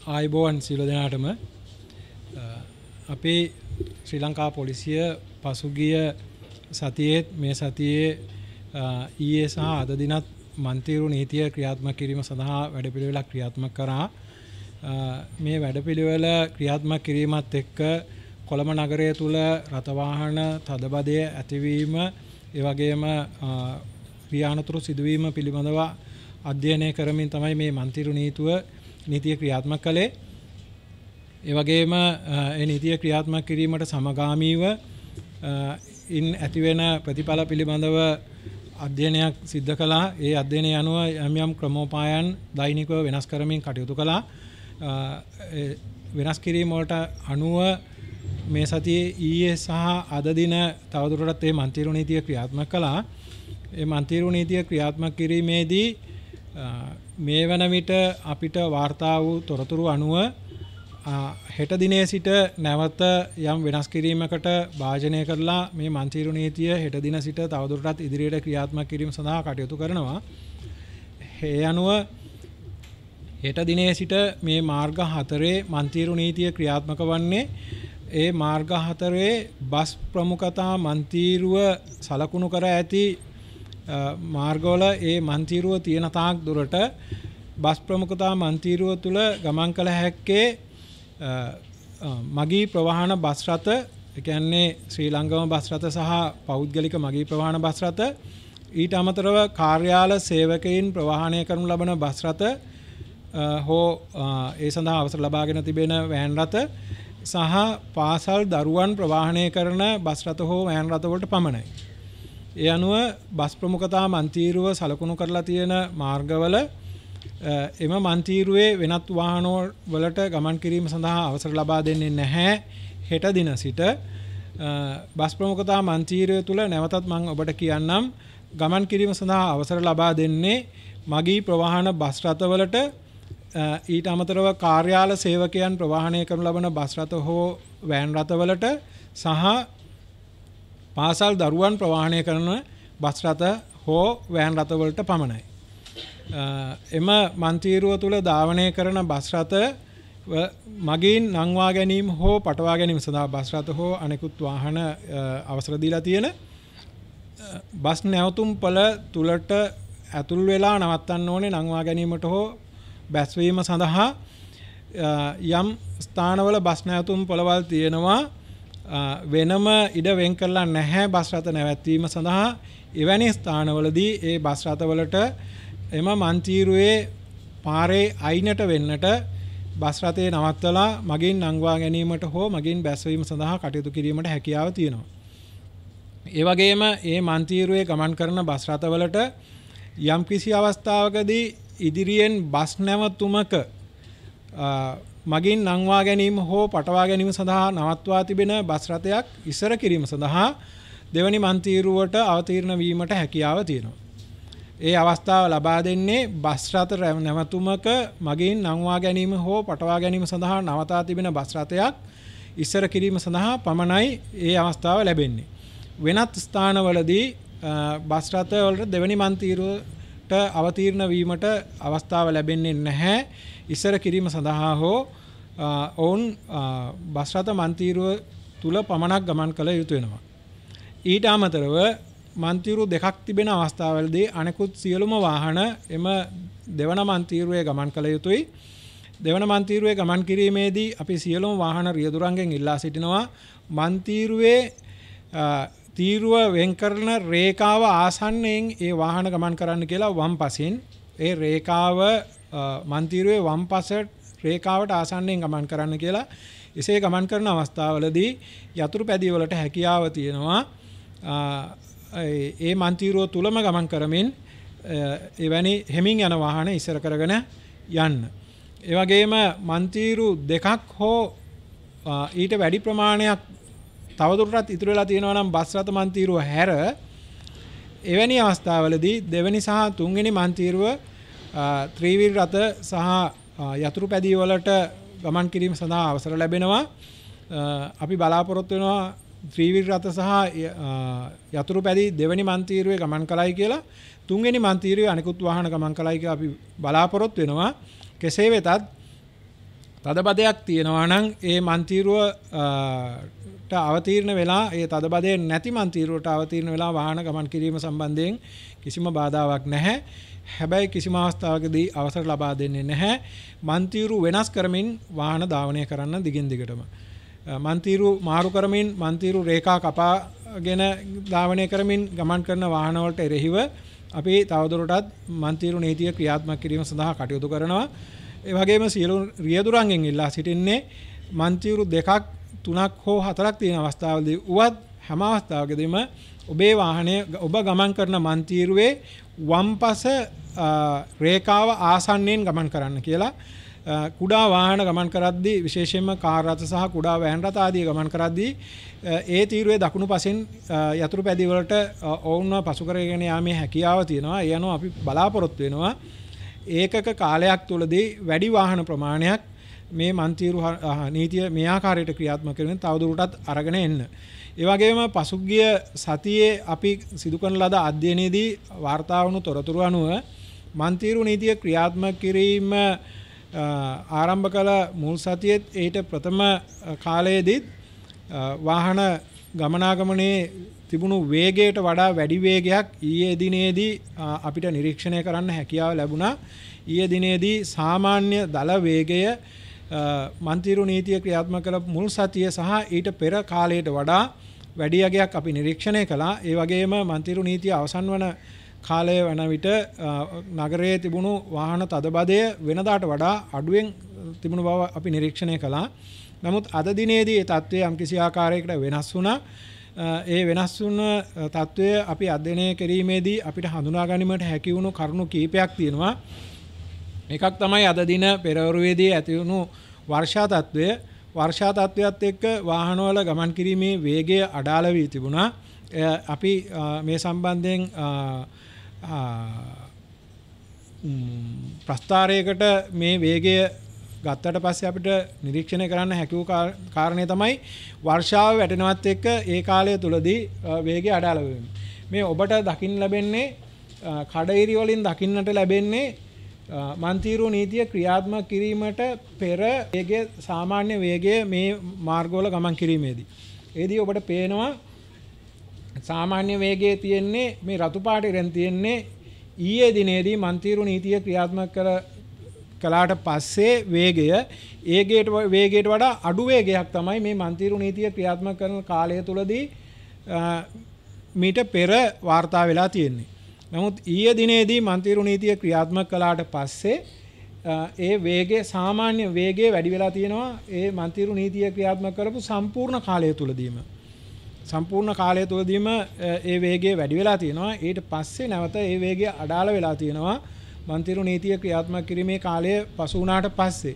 ආයුබෝවන් සියලු දෙනාටම අපේ ශ්‍රී ලංකා පොලිසිය පසුගිය සතියේ මේ සතියේ ඊයේ සහ අද දිනත් මන්තිරු නීතිය ක්‍රියාත්මක කිරීම සඳහා වැඩපිළිවෙලක් ක්‍රියාත්මක කරා. මේ වැඩපිළිවෙල ක්‍රියාත්මක කිරීමත් එක්ක කොළඹ නගරය තුල රථවාහන තදබදය ඇතිවීම ඒ වගේම ක්‍රියානතුරු සිදුවීම පිළිබඳව අධ්‍යයනය කරමින් තමයි මේ මන්තිරු නීතිය ක්‍රියාත්මක කළේ. ඒ වගේම ඒ නීතිය ක්‍රියාත්මක කිරීමට සමගාමීව ඉන් ඇතිවෙන ප්‍රතිඵල පිළිබඳව අධ්‍යයනයක් සිද්ධ කළා. ඒ අධ්‍යයනය අනුව යම් ක්‍රමෝපායන් දෛනිකව වෙනස් කරමින් කටයුතු කළා. වෙනස් කිරීම වලට අනුව මේ සතියේ ඊයේ සහ අද දින තවදුරටත් මේ මන්තිරු නීතිය ක්‍රියාත්මක කළා. මේ මන්තිරු නීතිය ක්‍රියාත්මක කිරීමේදී මේ වන විට අපිට වාර්තා වූ තොරතුරු අනුව හෙට දිනේ සිට නැවත යම් වෙනස් කිරීමකට භාජනය කරලා මේ මන්තිරු නීතිය හෙට දින සිට තවදුරටත් ඉදිරියට ක්‍රියාත්මක කිරීම සඳහා කටයුතු කරනවා. ඒ අනුව හෙට දිනේ සිට මේ මාර්ග 4 මන්තිරු නීතිය ක්‍රියාත්මක වන්නේ ඒ මාර්ග 4 බස් ප්‍රමුඛතා මන්තිරුව සලකුණු කර ඇති මාර්ගවල ඒ මන්තිරුව තියෙන තාක් දුරට බස් ප්‍රමුඛතා මන්තිරුව තුල ගමන් කළ හැක්කේ මගී ප්‍රවාහන බස් රථ, ඒ කියන්නේ ශ්‍රී ලංකම බස් රථ සහ පෞද්ගලික මගී ප්‍රවාහන බස් රථ, ඊට අමතරව කාර්යාල සේවකයින් ප්‍රවාහනය කරනු ලබන බස් රථ හෝ ඒ සඳහා අවසර ලබාගෙන තිබෙන වෑන් රථ සහ පාසල් දරුවන් ප්‍රවාහනය කරන බස් රථ හෝ වෑන් රථ වලට පමණයි. ඒ අනුව බස් ප්‍රමුඛතා මන්තිරුව සලකුණු කරලා තියෙන මාර්ගවල එම මන්තිරුවේ වෙනත් වාහන වලට ගමන් කිරීම සඳහා අවසර ලබා දෙන්නේ නැහැ. හෙට දින සිට බස් ප්‍රමුඛතා මන්තිරුව තුල නැවතත් මම ඔබට කියන්නම් ගමන් කිරීම සඳහා අවසර ලබා දෙන්නේ මගී ප්‍රවාහන බස් රථවලට, ඊට අමතරව කාර්යාල සේවකයන් ප්‍රවාහනය කරනු ලබන බස් රථ හෝ වෑන් රථවලට සහ පාසල් දරුවන් ප්‍රවාහනය කරන බස් රථ හෝ වෑන් රථවලට පමණයි. එම මන්තිරුව තුල ධාවනය කරන බස් රථ මගින් නංවා ගැනීම හෝ පටවා ගැනීම සඳහා බස් රථ හෝ අනෙකුත් වාහන අවසර දීලා තියෙන බස් නැවතුම් පළ තුලට ඇතුල් වෙලා නවත්තන්න ඕනේ නංවා ගැනීමට හෝ බැස්වීම සඳහා. යම් ස්ථානවල බස් නැවතුම් පළවල් තියෙනවා වෙනම ඉඩ වෙන් කරලා නැහැ බස් රථ නැවැත්වීම සඳහා. එවැනි ස්ථානවලදී ඒ බස් රථවලට එම මන්තිරුවේ පාරේ අයිනට වෙන්නට බස් රථේ නවත්තලා මගින් නංවා ගැනීමට හෝ මගින් බැස්වීම සඳහා කටයුතු කිරීමට හැකියාව තියෙනවා. ඒ වගේම මේ මන්තිරුවේ ගමන් කරන බස් රථවලට යම් කිසි අවස්ථාවකදී ඉදිරියෙන් බස් නැවතුමක මගින් නංවා ගැනීම හෝ පටවා ගැනීම සඳහා නවත්වා තිබෙන බස් රථයක් ඉස්සර කිරීම සඳහා දෙවැනි මන්තිරුවට අවතීර්ණ වීමට හැකියාව තියෙනවා. ඒ අවස්ථාව ලබා දෙන්නේ බස් රථ නැවතුමක මගින් නංවා ගැනීම හෝ පටවා ගැනීම සඳහා නවතා තිබෙන බස් රථයක් ඉස්සර කිරීම සඳහා පමණයි ඒ අවස්ථාව ලැබෙන්නේ. වෙනත් ස්ථානවලදී බස් රථ වලට දෙවැනි මන්තිරුවට අවතීර්ණ වීමට අවස්ථාව ලැබෙන්නේ නැහැ. ඉස්සර කිරීම සඳහා හෝ ඔවුන් බස් රථ මන්තිරුව තුල පමණක් ගමන් කළ යුතු වෙනවා. ඊට අමතරව මන්තිරු දෙකක් තිබෙන අවස්ථාවලදී අනෙකුත් සියලුම වාහන එම දෙවන මන්තිරුවේ ගමන් කළ යුතුයි. දෙවන මන්තිරුවේ ගමන් කිරීමේදී අපි සියලුම වාහන රියදුරන්ගෙන් ඉල්ලා සිටිනවා මන්තිරුවේ තීරුව වෙන් කරන රේඛාව ආසන්නයෙන් ඒ වාහන ගමන් කරන්න කියලා වම් පසින් ඒ රේඛාව මන්තිරුවේ වම් පස රේඛාවට ආසන්නයෙන් ගමන් කරන්න කියලා. එසේ ගමන් කරන අවස්ථාවලදී යතුරු පැදිය වලට හැකියාව තියෙනවා ඒ මන්තිරුව තුලම ගමන් කරමින් එවැනි හෙමින් යන වාහන ඉස්සර කරගෙන යන්න. ඒ වගේම මන්තිරු දෙකක් හෝ ඊට වැඩි ප්‍රමාණයක් තවදුරටත් ඉතුරු වෙලා තියෙනවා නම් බස් රථ මන්තිරුව හැර එවැනි අවස්ථාවලදී දෙවැනි සහ තුන්වෙනි මන්තිරුව ත්‍රිවිල් රථ සහ යතුරු පැදිය වලට ගමන් කිරීම සඳහා අවසර ලැබෙනවා. අපි බලාපොරොත්තු වෙනවා ත්‍රිවිල් රථ සහ යතුරු පැදි දෙවැනි මන්තිරුවේ ගමන් කළයි කියලා. තුන්වෙනි මන්තිරුවේ අනිකුත් වාහන ගමන් කළයි කියලා අපි බලාපොරොත්තු වෙනවා. කෙසේ වෙතත් තදබදයක් තියෙනවා නම් ඒ මන්තිරුවට අවතීර්ණ වෙලා ඒ තදබදේ නැති මන්තිරුවට අවතීර්ණ වෙලා වාහන ගමන් කිරීම සම්බන්ධයෙන් කිසිම බාධාවක් නැහැ. හැබැයි කිසිම අවස්ථාවකදී අවසර ලබා දෙන්නේ නැහැ මන්තිරු වෙනස් කරමින් වාහන ධාවනය කරන්න දිගින් දිගටම. මන්තිරු මාරු කරමින් මන්තිරු රේඛා කපාගෙන ධාවනය කරමින් ගමන් කරන වාහන වලට එරෙහිව අපි තවදුරටත් මන්තිරු නීතිය ක්‍රියාත්මක කිරීම සඳහා කටයුතු කරනවා. ඒ වගේම සියලු රියදුරන්ගෙන් ඉල්ලා සිටින්නේ මන්තිරු 2ක් 3ක් හෝ 4ක් තියෙන අවස්ථාවලදී උවත් හැම අවස්ථාවකදීම ඔබේ වාහනය ඔබ ගමන් කරන මන්තිරුවේ වම්පස රේඛාව ආසන්නයෙන් ගමන් කරන්න කියලා. කුඩා වාහන ගමන් කරද්දී විශේෂයෙන්ම කාර් රථ සහ කුඩා වෑන් රථ ආදී ගමන් කරද්දී ඒ තීරුවේ දකුණු පසින් යතුරු පැදි වලට ඔවුන්ව පසු කරගෙන යාමේ හැකියාව තියෙනවා. ඒ අනුව අපි බලාපොරොත්තු වෙනවා ඒකක කාලයක් තුළදී වැඩි වාහන ප්‍රමාණයක් මේ මන්තිරු නීතිය මේ ආකාරයට ක්‍රියාත්මක කරමින් තවදුරටත් අරගෙන එන්න. ඒ වගේම පසුගිය සතියේ අපි සිදු කරන ලද අධ්‍යයනයේදී වාර්තා වුණු තොරතුරු අනුව මන්තිරු නීතිය ක්‍රියාත්මක කිරීම ආරම්භ කළ මුල් සතියේත් ඊට ප්‍රථම කාලයේදී වාහන ගමනාගමනයේ තිබුණු වේගයට වඩා වැඩි වේගයක් ඊයේ දිනේදී අපිට නිරීක්ෂණය කරන්න හැකියාව ලැබුණා. ඊයේ දිනේදී සාමාන්‍ය දල වේගය මන්තිරු නීතිය ක්‍රියාත්මක කළ මුල් සතිය සහ ඊට පෙර කාලයට වඩා වැඩි යගයක් අපි නිරීක්ෂණය කළා. ඒ වගේම මන්තිරු නීතිය අවසන් වන කාලය වන විට නගරයේ තිබුණු වාහන තදබදය වෙනදාට වඩා අඩුවෙන් තිබුණු බව අපි නිරීක්ෂණය කළා. නමුත් අද දිනේදී ඒ තත්ත්වය යම්කිසි ආකාරයකට වෙනස් වුණා. ඒ වෙනස් වුණ තත්ත්වය අපි අධ්‍යයනය කිරීමේදී අපිට හඳුනා ගැනීමට හැකි වුණු කරුණු කීපයක් තියෙනවා. එකක් තමයි අද දින පෙරවරුවේදී ඇති වුණු වර්ෂා තත්ත්වය. වර්ෂා තත්ත්වයත් එක්ක වාහනවල ගමන් කිරීමේ වේගය අඩාල වී තිබුණා. අපි මේ සම්බන්ධයෙන් ප්‍රස්ථාරයකට මේ වේගය ගත්තට පස්සේ අපිට නිරීක්ෂණය කරන්න හැකි වූ කාරණය තමයි වර්ෂාව වැටෙනවත් එක්ක ඒ කාලය තුලදී වේගය අඩාල වෙන්නේ. මේ ඔබට දකින්න ලැබෙන්නේ කඩිරි වලින් දකින්නට ලැබෙන්නේ මන්තිරු නීතිය ක්‍රියාත්මක කිරීමට පෙර වේගයේ සාමාන්‍ය වේගය මේ මාර්ගවල ගමන් කිරීමේදී. ඒදී ඔබට පේනවා සාමාන්‍ය වේගයේ තියෙන්නේ මේ රතු පාටින් තියෙන්නේ ඊයේ දිනේදී මන්තිරු නීතිය ක්‍රියාත්මක කළාට පස්සේ වේගය වේගයට වඩා අඩු වේගයක් තමයි මේ මන්තිරු නීතිය ක්‍රියාත්මක කරන කාලය තුලදී මීට පෙර වාර්තා වෙලා තියෙන්නේ. නමුත් ඊයේ දිනේදී මන්තිරු නීතිය ක්‍රියාත්මක කළාට පස්සේ ඒ වේගයේ සාමාන්‍ය වේගය වැඩි වෙලා තියෙනවා ඒ මන්තිරු නීතිය ක්‍රියාත්මක කරපු සම්පූර්ණ කාලය තුලදීම. සම්පූර්ණ කාලය තුලදීම ඒ වේගය වැඩි වෙලා තියෙනවා. ඊට පස්සේ නැවත ඒ වේගය අඩාල වෙලා තියෙනවා මන්තිරු නීතිය ක්‍රියාත්මක කිරීමේ කාලය පසු වුණාට පස්සේ.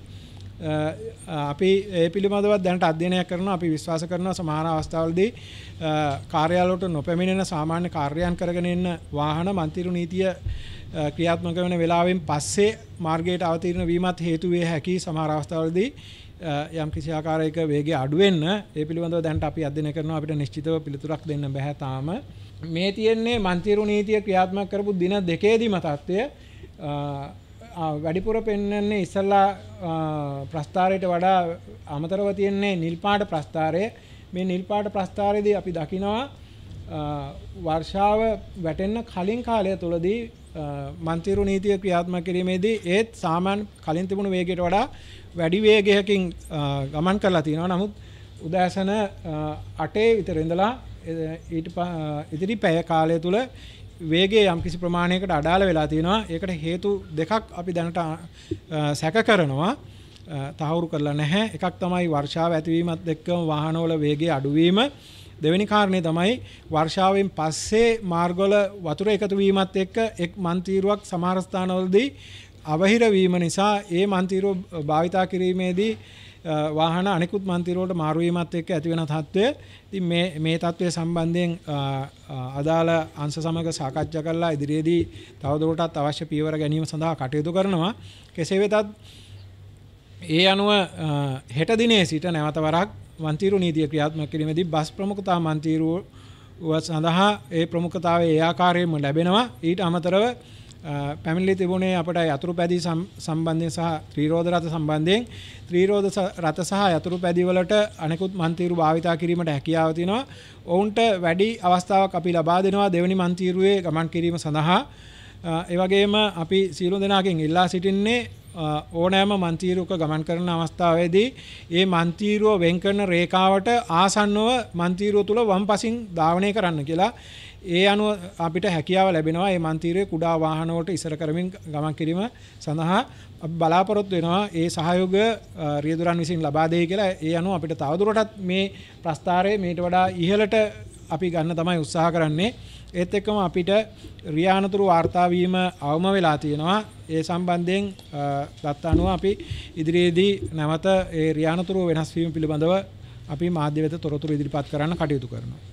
අපි ඒ පිළිබඳව දැනට අධ්‍යයනයක් කරනවා. අපි විශ්වාස කරනවා සමහර අවස්ථාවලදී කාර්යාලවලට නොපැමිණෙන සාමාන්‍ය කාර්යයන් කරගෙන ඉන්න වාහන මන්තිරු නීතිය ක්‍රියාත්මක වෙන වෙලාවෙන් පස්සේ මාර්ගයට අවතීර්ණ වීමත් හේතු වේ හැකි සමහර අවස්ථාවලදී යම් කිසි ආකාරයක වේගය අඩු වෙන්න ඒ පිළිබඳව දැනට අපි අධ්‍යයනය කරනවා. අපිට නිශ්චිතව පිළිතුරක් දෙන්න බෑ තාම. මේ තියෙන්නේ මන්තිරු නීතිය ක්‍රියාත්මක කරපු දින දෙකේදීම තත්ත්වය. වැඩිපුර පෙන්වන්නේ ඉස්සල්ලා ප්‍රස්ථාරයට වඩා අමතරව තියෙන්නේ නිල් පාට ප්‍රස්ථාරය. මේ නිල් පාට ප්‍රස්ථාරයේදී අපි දකිනවා වර්ෂාව වැටෙන්න කලින් කාලය තුලදී මන්තිරු නීතිය ක්‍රියාත්මක කිරීමේදී ඒත් සාමාන්‍ය කලින් තිබුණු වේගයට වඩා වැඩි වේගයකින් ගමන් කරලා තියෙනවා. නමුත් උදෑසන 8 විතර ඉඳලා ඉදිරි පැය කාලය තුල වේගය යම්කිසි ප්‍රමාණයකට අඩාල වෙලා තියෙනවා. ඒකට හේතු දෙකක් අපි දැනට සැක කරනවා. තහවුරු කරලා නැහැ. එකක් තමයි වර්ෂාව ඇතිවීමත් එක්කම වාහනවල වේගය අඩුවීම. දෙවෙනි කාරණේ තමයි වර්ෂාවෙන් පස්සේ මාර්ගවල වතුර එකතු වීමත් එක්ක එක් මන්තිරුවක් සමහර ස්ථානවලදී අවහිර වීම නිසා ඒ මන්තිරුව භාවිතා කිරීමේදී වාහන අනිකුත් මන්තිරුවලට මාරු වීමත් එක්ක ඇතිවන තත්ත්වය. ඉතින් මේ තත්ත්වය සම්බන්ධයෙන් අදාළ අංශ සමග සාකච්ඡා කරලා ඉදිරියේදී තවදුරටත් අවශ්‍ය පියවර ගැනීම සඳහා කටයුතු කරනවා. කෙසේ වෙතත් ඒ අනුව හෙට දිනේ සිට නැවත වරක් මන්තිරු නීතිය ක්‍රියාත්මක කිරීමේදී බස් ප්‍රමුඛතා මන්තිරුව සඳහා ඒ ප්‍රමුඛතාවය ඒ ආකාරයෙන්ම ලැබෙනවා. ඊට අමතරව පැමිණිලි තිබුණේ අපට යතුරු පැදි සම්බන්ධයෙන් සහ ත්‍රිරෝද රථ සම්බන්ධයෙන් ත්‍රිරෝද රථ සහ යතුරු පැදි වලට අනෙකුත් මන්තිරු භාවිතා කිරීමට හැකියාව තියෙනවා. ඔවුන්ට වැඩි අවස්ථාවක් අපි ලබා දෙනවා දෙවෙනි මන්තිරුවේ ගමන් කිරීම සඳහා. ඒ වගේම අපි සියලු දෙනාගෙන් ඉල්ලා සිටින්නේ ඕනෑම මන්තිරුවක ගමන් කරන අවස්ථාවේදී ඒ මන්තිරුව වෙන් කරන රේඛාවට ආසන්නව මන්තිරුව තුල වම්පසින් ධාවනය කරන්න කියලා. ඒ අනුව අපිට හැකියාව ලැබෙනවා මේ මන්තිරුවේ කුඩා වාහන වලට ඉස්සර කරමින් ගමන් කිරීම සඳහා අපි බලාපොරොත්තු වෙනවා ඒ සහයෝගය රියදුරන් විසින් ලබා දෙයි කියලා. ඒ අනුව අපිට තවදුරටත් මේ ප්‍රස්ථාරයේ මීට වඩා ඉහළට අපි ගන්න තමයි උත්සාහ කරන්නේ. ඒත් එක්කම අපිට රියානතුරු වාර්තා වීම අවම වෙලා තියෙනවා. ඒ සම්බන්ධයෙන් දත්ත අනුව අපි ඉදිරියේදී නැවත ඒ රියානතුරු වෙනස් වීම පිළිබඳව අපි මාධ්‍ය වෙත තොරතුරු ඉදිරිපත් කරන්න කටයුතු කරනවා.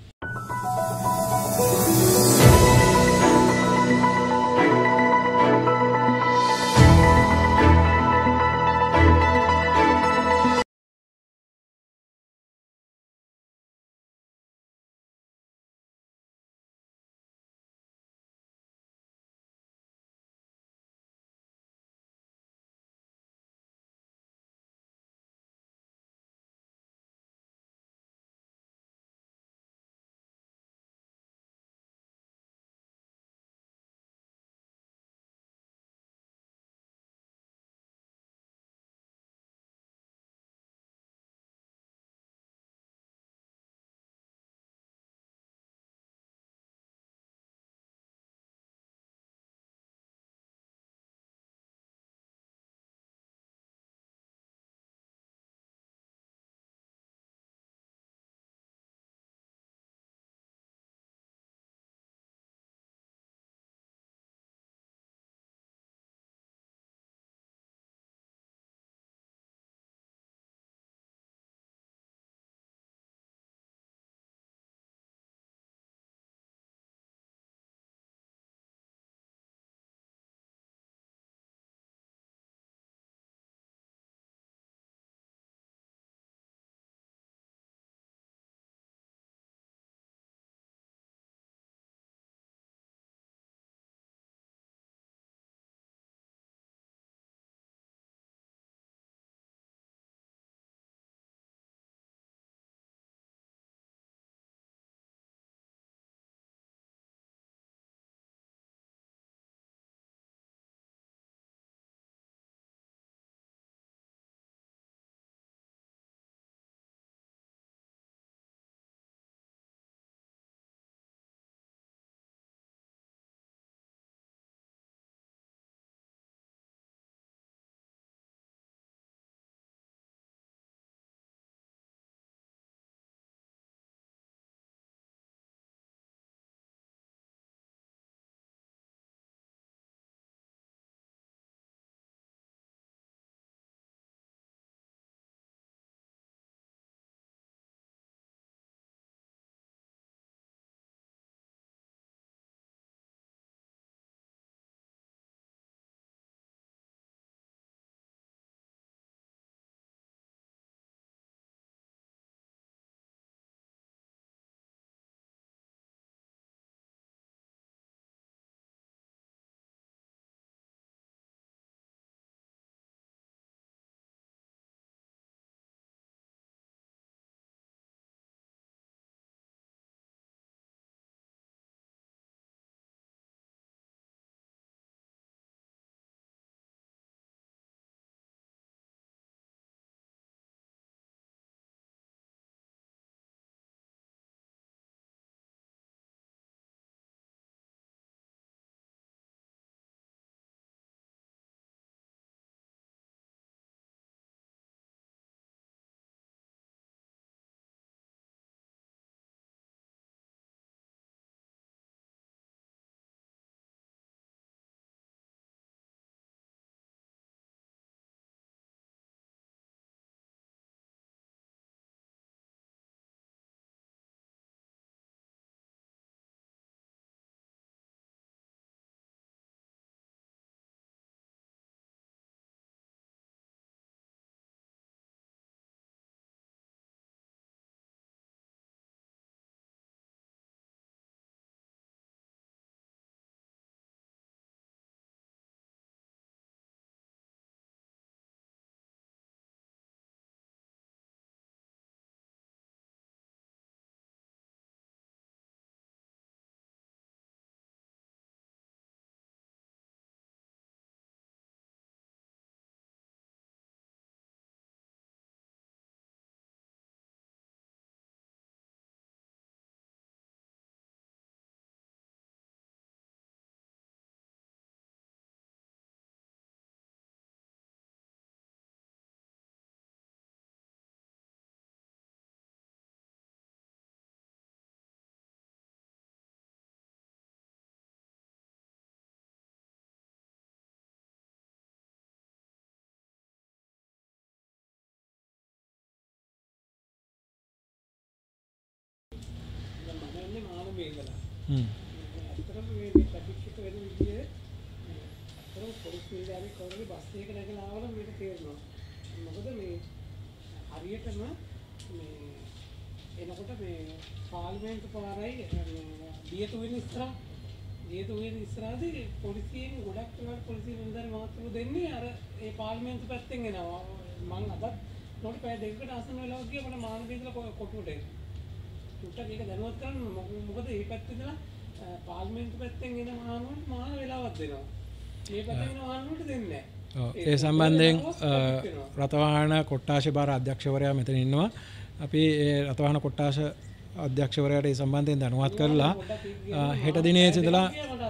ආරම්භයේ ඉඳලා ඇත්තටම මේ ට්‍රැෆික් එක වෙන විදිහේ අතන පොලිස් නිලධාරී කවුරුහරි බස් එකක නැගලා ආවම මේක තේරෙනවා. මොකද මේ හරියටම මේ එනකොට මේ පාර්ලිමේන්තු පාරයි දියතුවෙන ඉස්සරහදී පොලිසියෙන් ගොඩක් වෙලාවට පොලිසිය නිලධාරී මාත්‍රු දෙන්නේ අර ඒ පාර්ලිමේන්තු පැත්තෙන් එනවා. මම අදත් නොට පැය දෙකකට ආසන්න වෙලාවක් ගියා මට මානවය ඉඳලා කොටුවට එන්න. චුට්ටක් ඒක දැනුවත් කරන්න මොකද මේ පැත්තේ ඉඳලා පාර්ලිමේන්තු පැත්තෙන් එන මානවයට මාන වෙලාවක් දෙනවා. මේ පැත්තෙන් එන මානවයට දෙන්නේ නැහැ. ඒ සම්බන්ධයෙන් රථවාහන කොට්ටාශ භාර අධ්‍යක්ෂවරයා මෙතන ඉන්නවා. අපි ඒ රථවාහන කොට්ටාශ අධ්‍යක්ෂවරයාට ඒ සම්බන්ධයෙන් දැනුවත් කරලා හෙට දිනේ සිටලා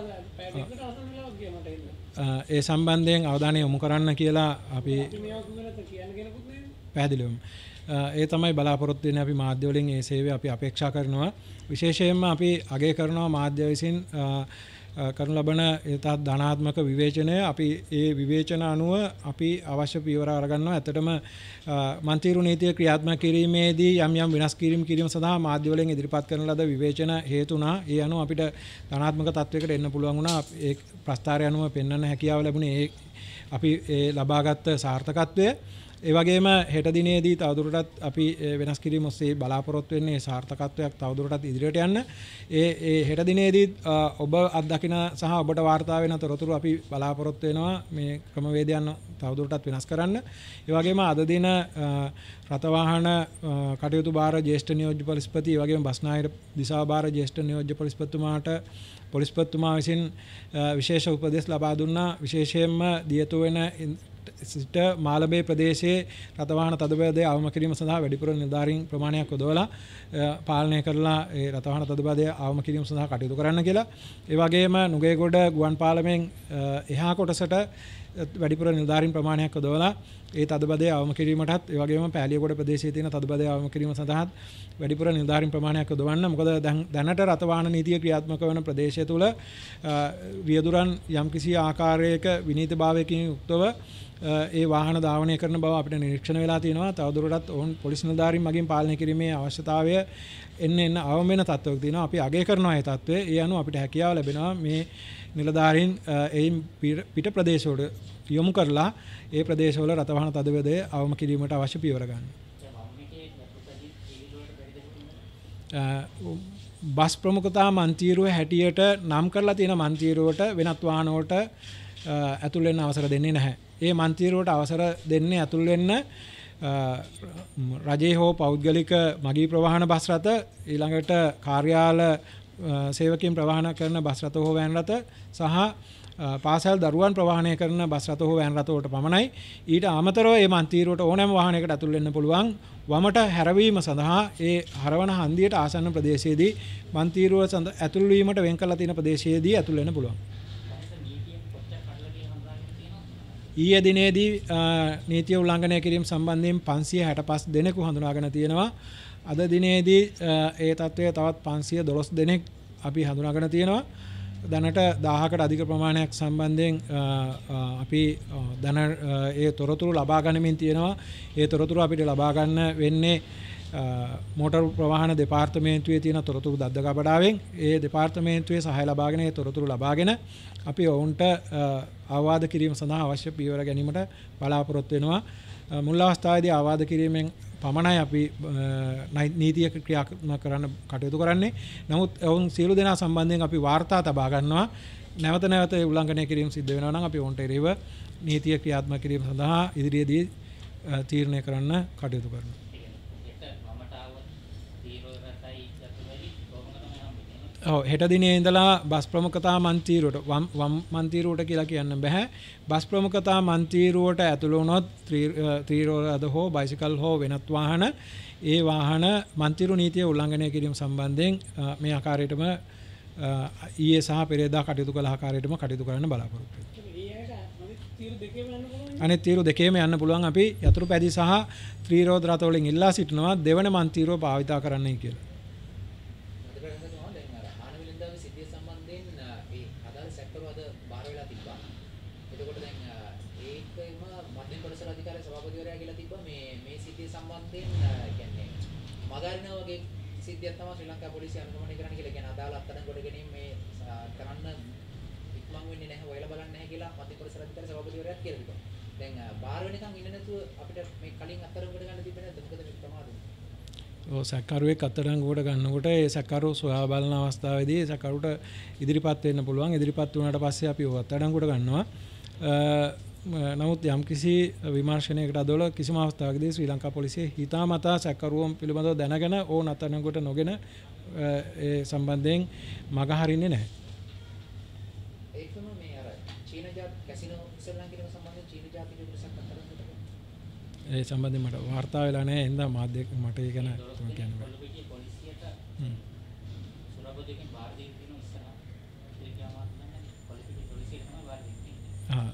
ඒ සම්බන්ධයෙන් අවධානය යොමු කරන්න කියලා අපි පැහැදිලිවම ඒ තමයි බලාපොරොත්තු වෙන්නේ. අපි මාධ්‍ය වලින් ඒ සේවය අපි අපේක්ෂා කරනවා. විශේෂයෙන්ම අපි අගය කරනවා මාධ්‍ය විසින් කරනු ලබන ඒතත් ධනාත්මක විවේචනය. අපි ඒ විවේචන අනුව අපි අවශ්‍ය පියවර අරගන්නවා. ඇත්තටම මන්තිරු නීතිය ක්‍රියාත්මක කිරීමේදී යම් වෙනස් කිරීම සඳහා මාධ්‍ය වලින් ඉදිරිපත් කරන ලද විවේචන හේතුණා. ඒ අනුව අපිට ධනාත්මක තත්වයකට එන්න පුළුවන් වුණා. ඒ ප්‍රස්තාරය අනුව පෙන්වන්න හැකියාව ලැබුණේ ඒ අපි ඒ ලබාගත් සාර්ථකත්වය. ඒ වගේම හෙට දිනේදී තවදුරටත් අපි වෙනස් කිරීම ඔස්සේ බලාපොරොත්තු වෙන්නේ සාර්ථකත්වයක් තවදුරටත් ඉදිරියට යන්න. ඒ හෙට දිනේදී ඔබ අත්දකින සහ ඔබට වාර්තා වෙන තොරතුරු අපි බලාපොරොත්තු වෙනවා මේ ක්‍රමවේදයන් තවදුරටත් වෙනස් කරන්න. ඒ වගේම අද දින රථවාහන කටයුතු භාර ජ්‍යෙෂ්ඨ නියෝජ්‍ය පොලිස්පති ඒ වගේම බස්නාහිර දිසා භාර ජ්‍යෙෂ්ඨ නියෝජ්‍ය පොලිස්පතිතුමාට පොලිස්පතිතුමා විසින් විශේෂ උපදෙස් ලබා දුන්නා. විශේෂයෙන්ම දියතු වෙන සිට මාලබේ ප්‍රදේශයේ රථවාහන තදබදය අවම කිරීම සඳහා වැඩිපුර නිලධාරීන් ප්‍රමාණයක් යොදවලා පාලනය කරලා ඒ රථවාහන තදබදය අවම කිරීම සඳහා කටයුතු කරන්න කියලා. ඒ වගේම නුගේගොඩ ගුවන් පාලමෙන් එහා කොටසට වැඩිපුර නිලධාරීන් ප්‍රමාණයක් යොදවලා ඒ තදබදය අවම කිරීමටත් ඒ වගේම පෑලියගොඩ ප්‍රදේශයේ තියෙන තදබදය අවම කිරීම සඳහාත් වැඩිපුර නිලධාරීන් ප්‍රමාණයක් යොදවන්න. මොකද දැනට රථවාහන නීතිය ක්‍රියාත්මක වන ප්‍රදේශය තුළ වියදුරන් යම්කිසි ආකාරයක විනීතභාවයකින් යුක්තව ඒ වාහන ධාවනය කරන බව අපිට නිරීක්ෂණ වෙලා තියෙනවා. තවදුරටත් ඔවුන් පොලිස් නිලධාරීන් මගින් පාලනය කිරීමේ අවශ්‍යතාවය එන්න අවම වෙන තත්ත්වයක් තියෙනවා. අපි අගය කරනවා ඒ තත්ත්වය. ඒ අනුව අපිට හැකියාව ලැබෙනවා මේ නිලධාරීන් එයින් පිට ප්‍රදේශවල යොමු කරලා ඒ ප්‍රදේශවල රථවාහන තදබදය අවම කිරීමට අවශ්‍ය පියවර ගන්න. බස් ප්‍රමුඛතා මන්තිරුව හැටියට නම් කරලා තියෙන මන්තිරුවට වෙනත් වාහන වලට ඇතුල් වෙන්න අවසර දෙන්නේ නැහැ. ඒ මන්තිරුවට අවසර දෙන්නේ ඇතුල් වෙන්න රජයේ හෝ පෞද්ගලික මගී ප්‍රවාහන බස් රථ, ඊළඟට කාර්යාල සේවකයන් ප්‍රවාහන කරන බස් රථ හෝ වෑන් රථ සහ පාසල් දරුවන් ප්‍රවාහනය කරන බස් රථ හෝ වෑන් රථ වලට පමණයි. ඊට අමතරව මේ මන්තිරුවට ඕනෑම වාහනයකට ඇතුල් වෙන්න පුළුවන්. වමට හැරවීම සඳහා ඒ හරවන හන්දියට ආසන්න ප්‍රදේශයේදී මන්තිරුව ඇතුල් වීමට වෙන් කරලා තියෙන ප්‍රදේශයේදී ඇතුල් වෙන්න පුළුවන්. ඊයේ දිනේදී නීතිය උල්ලංඝනය කිරීම සම්බන්ධයෙන් 565 දෙනෙකු හඳුනාගෙන තියෙනවා. අද දිනේදී ඒ තත්ත්වය තවත් 512 දෙනෙක් අපි හඳුනාගෙන තියෙනවා. දැනට 1000කට අධික ප්‍රමාණයක් සම්බන්ධයෙන් අපි දැන ඒ තොරතුරු ලබා ගනිමින් තියෙනවා. ඒ තොරතුරු අපිට ලබා ගන්න වෙන්නේ මෝටර් ප්‍රවාහන දෙපාර්තමේන්තුවේ තියෙන තොරතුරු දද්දකපඩාවෙන්. ඒ දෙපාර්තමේන්තුවේ සහාය ලබාගෙන ඒ තොරතුරු ලබාගෙන අපි ඔවුන්ට අවවාද කිරීම සඳහා අවශ්‍ය පියවර ගැනීමට බලාපොරොත්තු වෙනවා. මුල් අවස්ථාවේදී අවවාද කිරීමෙන් පමණයි අපි නීතිය ක්‍රියාත්මක කරන්න කටයුතු කරන්නේ. නමුත් ඔවුන් සියලු දෙනා සම්බන්ධයෙන් අපි වාර්තා තබා ගන්නවා. නැවත උල්ලංඝනය කිරීම සිද්ධ වෙනවා නම් අපි ඔවුන්ට එරෙහිව නීතිය ක්‍රියාත්මක කිරීම සඳහා ඉදිරියේදී තීරණය කරන්න කටයුතු කරනවා. හෙට දිනේ ඉඳලා බස් ප්‍රමුඛතා මන්තිරුවට වම් මන්තිරුවට කියලා කියන්න බෑ. බස් ප්‍රමුඛතා මන්තිරුවට ඇතුළු වුණොත් ත්‍රිරෝද හෝ බයිසිකල් හෝ වෙනත් වාහන ඒ වාහන මන්තිරු නීතිය උල්ලංඝනය කිරීම සම්බන්ධයෙන් මේ ආකාරයටම ඊයේ සහ පෙරේදා කටයුතු කළ ආකාරයටම කටයුතු කරන්න බලාපොරොත්තු වෙනවා. අනෙත් තීරු දෙකේම යන්න පුළුවන්. අපි යතුරු පැදි සහ ත්‍රිරෝද රථ වලින් ඉල්ලා සිටිනවා දෙවන මන්තිරුව භාවිතා කරන්නයි කියලා. සිද්ධියක් තමයි ශ්‍රී ලංකා පොලිසිය අනුගමනය කරන්න කියලා කියන අදාළ අත්අඩංගුවට ගැනීම මේ කරන්න ඉක්මන් වෙන්නේ නැහැ හොයලා බලන්නේ නැහැ කියලා මධ්‍යම පොලිස් අධිකාරී සභාපතිවරයාත් කියලා තිබුණා. දැන් බාහිර වෙනකන් ඉන්න නැතුව අපිට මේ කලින් අත්අඩංගුවට ගන්න තිබෙන්නේ නැද්ද? මොකද මේක ප්‍රමාදයි. ඔව් සැකකරුවෙක් අත්අඩංගුවට ගන්නකොට ඒ සැකකරුව සොයා බලන අවස්ථාවේදී සැකකරුවට ඉදිරිපත් වෙන්න පුළුවන්. ඉදිරිපත් වුණාට පස්සේ අපි අත්අඩංගුවට ගන්නවා. නමුත් යම්කිසි විමර්ශනයකට අදවල කිසිම අවස්ථාවකදී ශ්‍රී ලංකා පොලිසිය හිතාමතා සැකකරුවන් පිළිබඳව දැනගෙන ඕන අත්අඩංගුවට නොගෙන ඒ සම්බන්ධයෙන් මග හරින්නේ නැහැ. ඒකම මේ අර චීන ජාති කැසිනෝ ඉස්සරහන් කිරීම සම්බන්ධයෙන් චීන ජාතික පිරිසක් අත්අඩංගුවට ගන්නවා. ඒ සම්බන්ධයෙන් මට වාර්තා වෙලා නැහැ. එහෙනම් මාධ්‍ය මට ඒක ගැන කියන්න බෑ. පොලිසියට සුරබදකින් බාර දෙන්න තියෙන ඉස්සරහ ඒ කියමාත් නැහැ. පොලිසිය තමයි බාර දෙන්නේ.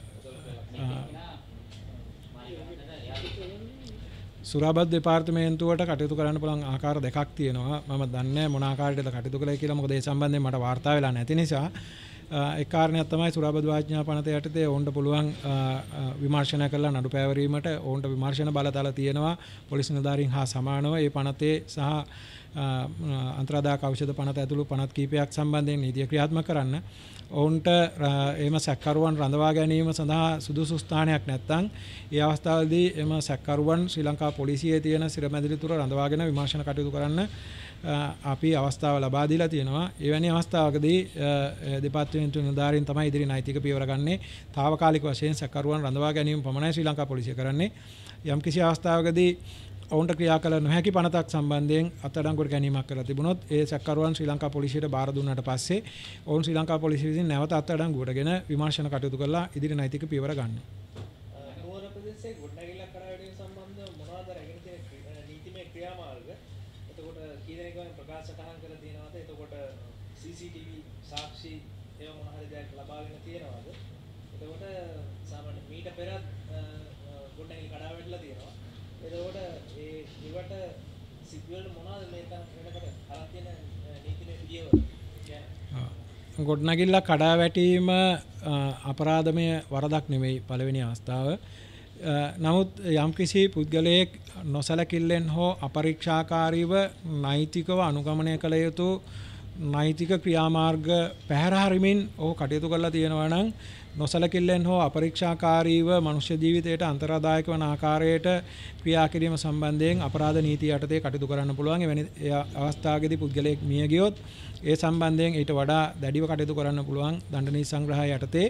සුරාබත් දෙපාර්තමේන්තුවට කටයුතු කරන්න පුළුවන් ආකාර දෙකක් තියෙනවා. මම දන්නේ මොන ආකාරයකටද කටයුතු කළේ කියලා. මොකද ඒ සම්බන්ධයෙන් මට වාර්තා වෙලා නැති නිසා. එක් කාරණයක් තමයි සුරාබත් වාඥා පනත යටතේ ඔවුන්ට පුළුවන් විමර්ශනය කරලා නඩු පැවරීමට ඔවුන්ට විමර්ශන බලතල තියෙනවා. පොලිස් නිලධාරීන් හා සමානව ඒ පනතේ සහ අන්තරාදායක ඖෂධ පනත ඇතුළු පනත් කීපයක් සම්බන්ධයෙන් නීතිය ක්‍රියාත්මක කරන්න. ඔවුන්ට එම සැකකරුවන් රඳවා ගැනීම සඳහා සුදුසු ස්ථානයක් නැත්නම් ඒ අවස්ථාවේදී එම සැකකරුවන් ශ්‍රී ලංකා පොලිසියේ තියෙන සිරමැදිරි තුර රඳවාගෙන විමර්ශන කටයුතු කරන්න අපි අවස්ථාව ලබා දීලා තියෙනවා. එවැනි අවස්ථාවකදී දෙපාර්තමේන්තු නිලධාරීන් තමයි ඉදිරි නෛතික පියවර ගන්නේ. తాවකාලික වශයෙන් සැකකරුවන් රඳවා ගැනීම පමණයි ශ්‍රී ලංකා පොලිසිය කරන්නේ. යම්කිසි අවස්ථාවකදී ඔවුන්ට ක්‍රියා කළ නොහැකි පනතක් සම්බන්ධයෙන් අත්අඩංගුවට ගැනීමක් කරලා තිබුණොත් ඒ සැකකරුවන් ශ්‍රී ලංකා පොලිසියට බාර දුන්නාට පස්සේ ඔවුන් ශ්‍රී ලංකා පොලිසිය විසින් නැවත අත්අඩංගුවටගෙන විමර්ශන කටයුතු කරලා ඉදිරි නෛතික පියවර ගන්නවා. නුවර ප්‍රදේශයේ ගොඩනැගිල්ලක් කරා වැඩිම සම්බන්ධව මොනවද රැගෙන තියෙන නීතිමය ක්‍රියාමාර්ග? එතකොට කී දෙනෙක්ගෙන් ප්‍රකාශ සටහන් කරලා තියෙනවද? එතකොට CCTV සාක්ෂි ඒව මොන හරි දෙයක් ලබාගෙන තියෙනවද? එතකොට සාමාන්‍ය මීට පෙර ගොඩනැගිලි කඩා වැටලා තියෙනවා. එතකොට ඒ ඉවට සිද්ධ මොනවද මේ වෙනකොට අරන් තියෙන නීතිමය පියවර කියන්නේ? ගොඩනැගිල්ල කඩා වැටීම අපරාධමය වරදක් නෙවෙයි පළවෙනි අවස්ථාව. නමුත් යම්කිසි පුද්ගලයෙක් නොසැලකිල්ලෙන් හෝ අපරීක්ෂාකාරීව නෛතිකව අනුගමනය කළ යුතු නෛතික ක්‍රියාමාර්ග පැහැර හරිමින් ඔහු කටයුතු කරලා තියෙනවා නම් නොසලකිල්ලෙන් හෝ අපරීක්ෂාකාරීව මනුෂ්‍ය ජීවිතයට අන්තරාදායක වන ආකාරයට ක්‍රියා කිරීම සම්බන්ධයෙන් අපරාධ නීතිය යටතේ කටයුතු කරන්න පුළුවන්. එවැනි අවස්ථාවකදී පුද්ගලයෙක් මිය ගියොත් ඒ සම්බන්ධයෙන් ඊට වඩා දැඩිව කටයුතු කරන්න පුළුවන් දණ්ඩ නීති සංග්‍රහය යටතේ.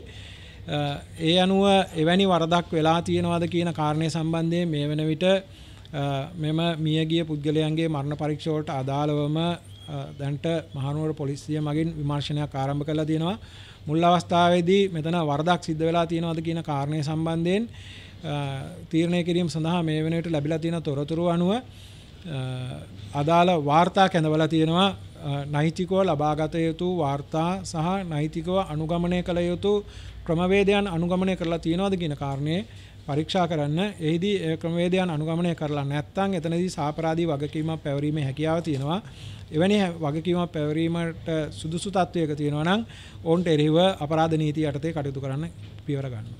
ඒ අනුව එවැනි වරදක් වෙලා තියෙනවද කියන කාරණය සම්බන්ධයෙන් මේ වෙන විට මෙම මියගිය පුද්ගලයන්ගේ මරණ පරීක්ෂා වලට අදාළවම දැන්ට මහනුවර පොලිසිය මගින් විමර්ශනයක් ආරම්භ කරලා තියෙනවා. මුල් අවස්ථාවේදී මෙතන වරදක් සිද්ධ වෙලා තියෙනවද කියන කාරණය සම්බන්ධයෙන් තීරණය කිරීම සඳහා මේ වෙන විට ලැබිලා තියෙන තොරතුරු අනුව අදාළ වාර්තා කැඳවලා තියෙනවා. නෛතිකව ලබාගත යුතු වාර්තා සහ නෛතිකව අනුගමනය කළ යුතු ක්‍රමවේදයන් අනුගමනය කරලා තියෙනවද කියන කාරණේ පරීක්ෂා කරන්න. එහිදී ඒ ක්‍රමවේදයන් අනුගමනය කරලා නැත්නම් එතනදී සාපරාධී වගකීමක් පැවරීමේ හැකියාව තියෙනවා. එවැනි වගකීමක් පැවරීමට සුදුසු තත්වයක තියෙනවා නම් ඔවුන්ට එරෙහිව අපරාධ නීතිය යටතේ කටයුතු කරන්න පියවර ගන්නවා.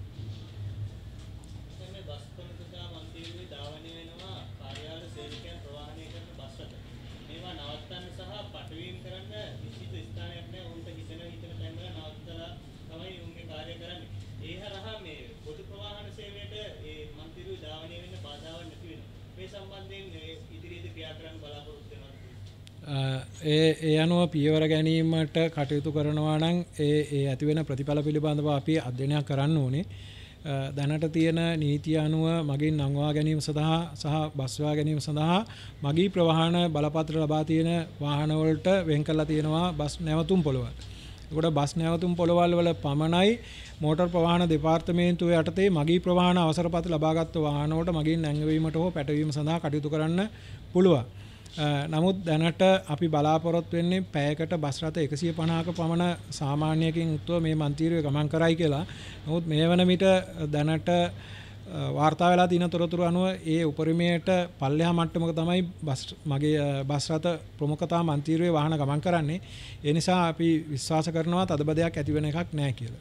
ඒ අනුව පියවර ගැනීමට කටයුතු කරනවා නම් ඒ ඇතිවෙන ප්‍රතිඵල පිළිබඳව අපි අධ්‍යයනයක් කරන්න ඕනේ. දැනට තියෙන නීතිය අනුව මගින් නංවා ගැනීම සඳහා සහ බස්වා ගැනීම සඳහා මගී ප්‍රවාහන බලපත්‍ර ලබා තියෙන වාහන වලට වෙන් කරලා තියෙනවා බස් නැවතුම් පොළවල්. ඒකට බස් නැවතුම් පොළවල් වල පමණයි මෝටර් ප්‍රවාහන දෙපාර්තමේන්තුව යටතේ මගී ප්‍රවාහන අවසරපත් ලබාගත් වාහන වලට මගින් නැංවීමට හෝ පැටවීම සඳහා කටයුතු කරන්න පුළුවන්. නමුත් දැනට අපි බලාපොරොත්තු වෙන්නේ පැයකට බස් රථ 150ක පමණ සාමාන්‍යයෙන් යුක්තව මේ මන්තිරුවේ ගමන් කරයි කියලා. නමුත් මේ වන විට දැනට වාර්තා වෙලා තියෙන තොරතුරු අනුව ඒ උපරිමයට පල්ලෙහා මට්ටමක තමයි බස් රථ ප්‍රමුඛතා මන්තිරුවේ වාහන ගමන් කරන්නේ. ඒ නිසා අපි විශ්වාස කරනවා තදබදයක් ඇති වෙන එකක් නැහැ කියලා.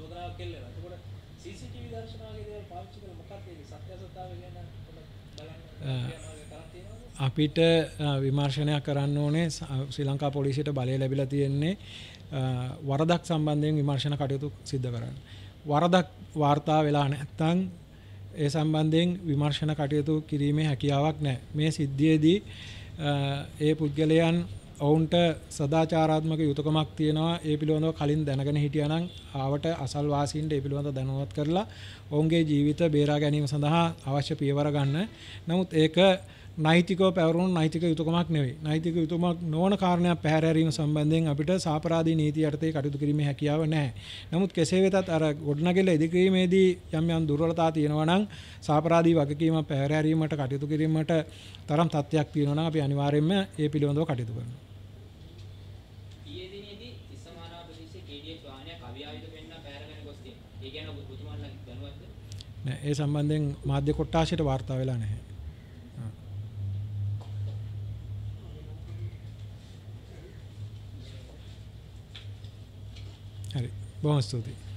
චෝදනාවක් කෙල්ලනවා. එතකොට CCTV දර්ශන වගේ දේවල් පාවිච්චි කරලා මොකක්ද ඒක සත්‍යසත්‍යතාවය ගැන බලන්න ක්‍රියාමාර්ග කරන් තියෙනවද? අපිට විමර්ශනයක් කරන්න ඕනේ ශ්‍රී ලංකා පොලිසියට බලය ලැබිලා තියෙන්නේ වරදක් සම්බන්ධයෙන් විමර්ශන කටයුතු සිද්ධ කරන්න. වරදක් වාර්තා වෙලා නැත්නම් ඒ සම්බන්ධයෙන් විමර්ශන කටයුතු කිරීමේ හැකියාවක් නැහැ. මේ සිද්ධියේදී ඒ පුද්ගලයන් ඔවුන්ට සදාචාරාත්මක යුතුයකමක් තියෙනවා. ඒ පිළිබඳව කලින් දැනගෙන හිටියා නම් ආවට අසල්වාසීන්ට ඒ පිළිබඳව දැනුවත් කරලා ඔවුන්ගේ ජීවිත බේරා ගැනීම සඳහා අවශ්‍ය පියවර ගන්න. නමුත් ඒක නෛතිකව පැවරුණු නෛතික යුතුයකමක් නෙවෙයි. නෛතික යුතුයකමක් නොවන කාරණයක් පැහැර හැරීම සම්බන්ධයෙන් අපිට සාපරාධී නීතිය යටතේ කටයුතු කිරීමේ හැකියාව නැහැ. නමුත් කෙසේ වෙතත් අර ගොඩනැගිල්ල ඉදිකිරීමේදී යම් යම් දුර්වලතා තියෙනවා නම් සාපරාධී වගකීම පැහැර හැරීමට කටයුතු කිරීමට තරම් තත්ත්වයක් තියෙනවා නම් අපි අනිවාර්යයෙන්ම ඒ පිළිබඳව කටයුතු කරනවා. ඊයේ දිනේදී ඉස්සමානා ප්‍රදේශයේ KDH වාහනයක් අවියාවිත වෙන්න පැහැරගෙන ගොස් තියෙනවා. ඒ කියන්නේ ඔබ පුතුමන්ලා දැනුවත්ද? නෑ, ඒ සම්බන්ධයෙන් මාධ්‍ය කොට්ටාශයට වාර්තා වෙලා නැහැ. හරි, බොහොම ස්තුතියි.